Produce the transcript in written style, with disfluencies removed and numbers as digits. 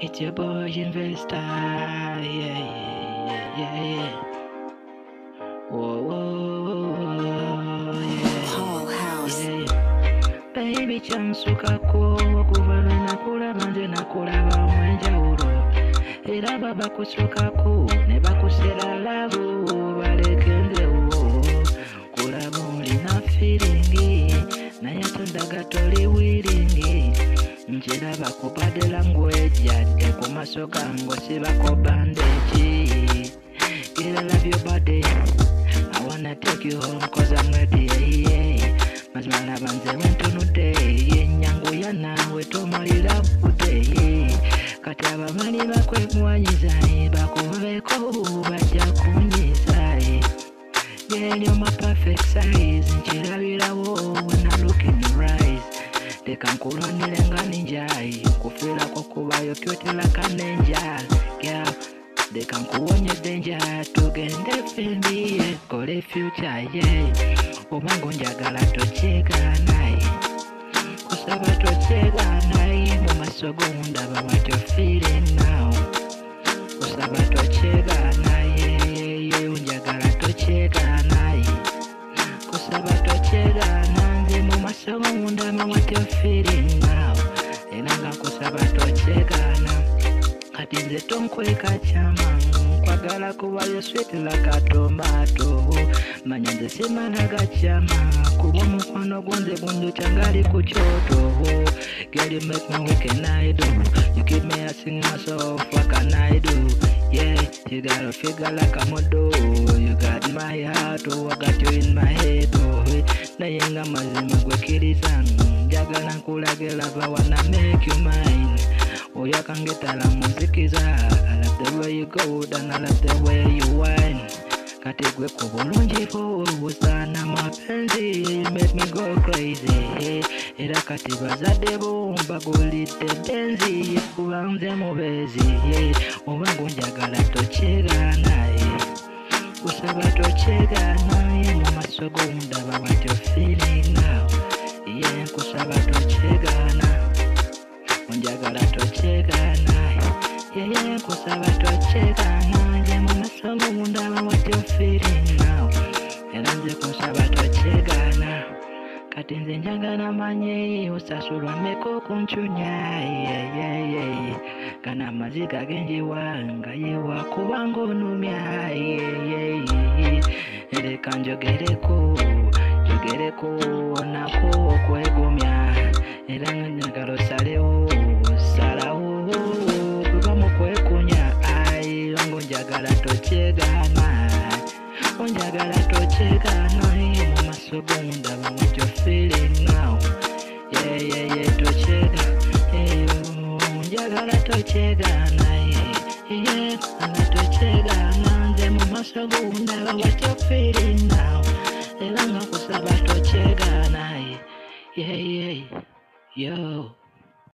It's your boy Investor. Yeah, yeah, yeah, yeah. Whoa, whoa, whoa, yeah, Whole house. yeah. Baby chansuka ko kuva lwe nakulaba nze nakulaba mwenjawulo era baba kusukako ne bakusera labu balekenzewo kulaba olina firingi naye tondaga toli wiringi nkiraba ku body language yadde ku maaso gange sibako bandeji. Girl, I love your body. I wanna take you home cause I'm ready. Yeah. Mazimala banze wentunude yenyango ya nawe tomalira budde kati abamanyi bakwemwanyiza bakubeko bajja kunyiza. Girl, you're my perfect size nkirabirawo when I look in your eyes. Leka nkulwanire nga ninja nkufiirako kubayo kyotera kanenja. Girl, leka nkuwonye denja tugende fembi kole future ye obango njagala tokyeganaye kusaba tokyeganaye mu maaso gondaba what you feeling now kusaba tokyeganaye njagala tokyeganaye kusaba tokyegana nze mu maaso gondaba what you feeling now era nga kusaba tokyegana kati nze tonkweka kyama nkwagala kuba yo sweet like a tomato manya nze simanaga kyama kuba omukwano gwo nze gunjukya ngali ku kyoto. Girl, you make me what can I do? You keep me asking myself what can I do? Yeah, you got a figure like a model. You got my heart, oh I got you in my head. Oh naye nga mazima gwekiriza njagala nkulagela ba wanna make you mine. Oh, you can get all the music. I love the way you go and I love the way you whine. Kategwe kubulungi busana mapenzi make me go crazy. Era kati bazadde bo mbagulidde benzi kuba nze mubezi. Obango njagala tokyeganaye kusaba tokyeganaye mu maaso go ndaba what you feeling now. Yeah, kusaba tokyegana njagala tokyeganaye yeye kusaba tokyeganaye mu maaso go ndaba what you feeling now. Era nze kusaba tokyegana kati nze njagala manye osasulwa mmeka okuncunya. Kana amaziga genjiwa nga yewa kubanga onumya. Leka njogereko nako okwegumya era nga njagala osalewo salawo kuba mu kwekunya. Ngo njagala tokyegana onjagala tokyegana mu maaso go ndaba what you feeling now. Tokyega njagala tokyegana nga tokyegana nze mu maaso go ndaba what you feeling now. Era nga kusaba tokyegana yo